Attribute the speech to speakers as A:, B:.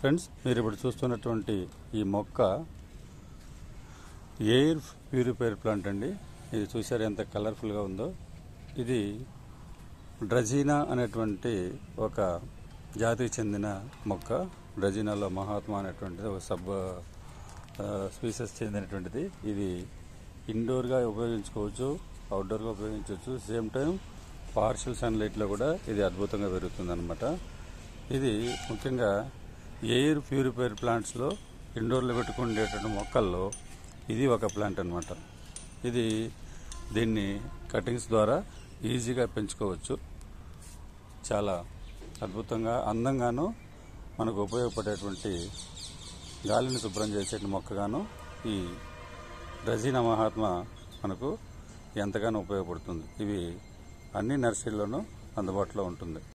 A: Friends, మీరు ఇప్పుడు చూస్తున్నటువంటి ఈ మొక్క ఎయిర్ ప్యూరిఫైయర్ ప్లాంట్ అండి. ఇది చూసారు ఎంత కలర్ఫుల్గా ఉందో. ఇది డ్రజీనా అనేటువంటి ఒక జాతికి చెందిన మొక్క. డ్రజీనాలో మహాత్మా అనేటువంటిది ఒక సబ్ స్పీసెస్ చెందినటువంటిది. ఇది ఇండోర్గా ఉపయోగించుకోవచ్చు, అవుట్డోర్గా ఉపయోగించవచ్చు. సేమ్ టైం పార్షియల్ సన్లైట్లో కూడా ఇది అద్భుతంగా పెరుగుతుంది అనమాట. ఇది ముఖ్యంగా ఎయిర్ ప్యూరిఫైయర్ ప్లాంట్స్లో ఇండోర్లో పెట్టుకునేటువంటి మొక్కల్లో ఇది ఒక ప్లాంట్ అనమాట. దీన్ని కటింగ్స్ ద్వారా ఈజీగా పెంచుకోవచ్చు. చాలా అద్భుతంగా అందంగాను మనకు ఉపయోగపడేటువంటి గాలిని శుభ్రం చేసే మొక్కగాను ఈ డ్రజీనా మహాత్మా మనకు ఎంతగానో ఉపయోగపడుతుంది. ఇవి అన్ని నర్సరీల్లోనూ అందుబాటులో ఉంటుంది.